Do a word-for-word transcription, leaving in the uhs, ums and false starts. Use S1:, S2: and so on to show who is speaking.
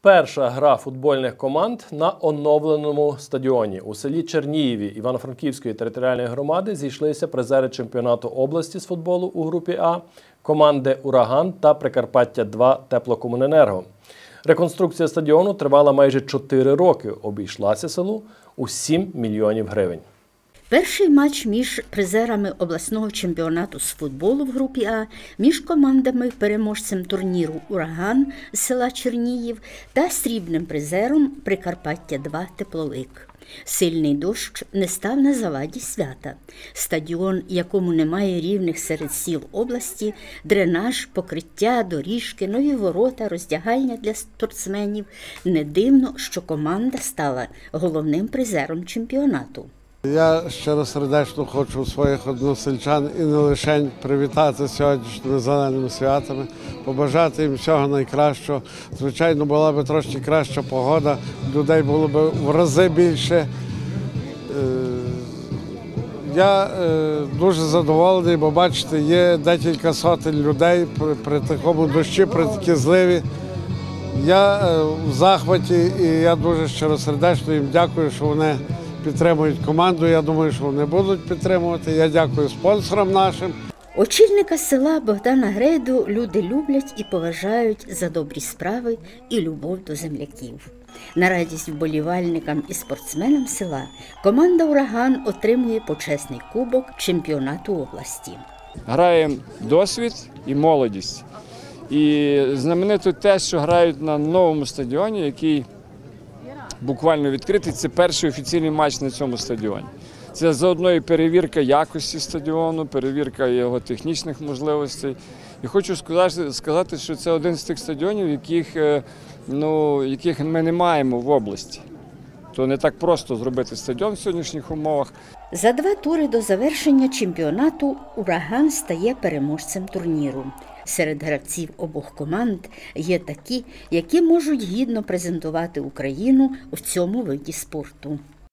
S1: Перша гра футбольних команд на оновленому стадіоні. У селі Чернієві Івано-Франківської територіальної громади зійшлися призери чемпіонату області з футболу у групі А, команди «Ураган» та «Прикарпаття-два» Теплокомуненерго. Реконструкція стадіону тривала майже чотири роки, обійшлася селу у сім мільйонів гривень.
S2: Перший матч між призерами обласного чемпіонату з футболу в групі А, між командами переможцем турніру «Ураган» з села Черніїв та срібним призером «Прикарпаття-два» Тепловик. Сильний дощ не став на заваді свята. Стадіон, якому немає рівних серед сіл області, дренаж, покриття, доріжки, нові ворота, роздягальня для спортсменів. Не дивно, що команда стала головним призером чемпіонату.
S3: Я щиросердечно хочу своїх односельчан і не лише привітати сьогоднішніми зеленими святами, побажати їм всього найкращого. Звичайно, була б трошки краща погода, людей було б в рази більше. Я дуже задоволений, бо бачите, є декілька сотень людей при, при такому дощі, при такій зливі. Я в захваті і я дуже щиросердечно їм дякую, що вони підтримують команду. Я думаю, що вони будуть підтримувати. Я дякую спонсорам нашим.
S2: Очільника села Богдана Грейду люди люблять і поважають за добрі справи і любов до земляків. На радість вболівальникам і спортсменам села команда «Ураган» отримує почесний кубок чемпіонату області.
S4: Граємо досвід і молодість. І знаменито те, що грають на новому стадіоні, який буквально відкритий. Це перший офіційний матч на цьому стадіоні. Це заодно і перевірка якості стадіону, перевірка його технічних можливостей. І хочу сказати, що це один з тих стадіонів, яких, ну, яких ми не маємо в області. То не так просто зробити стадіон в сьогоднішніх умовах.
S2: За два тури до завершення чемпіонату «Ураган» стає переможцем турніру. Серед гравців обох команд є такі, які можуть гідно презентувати Україну в цьому виді спорту.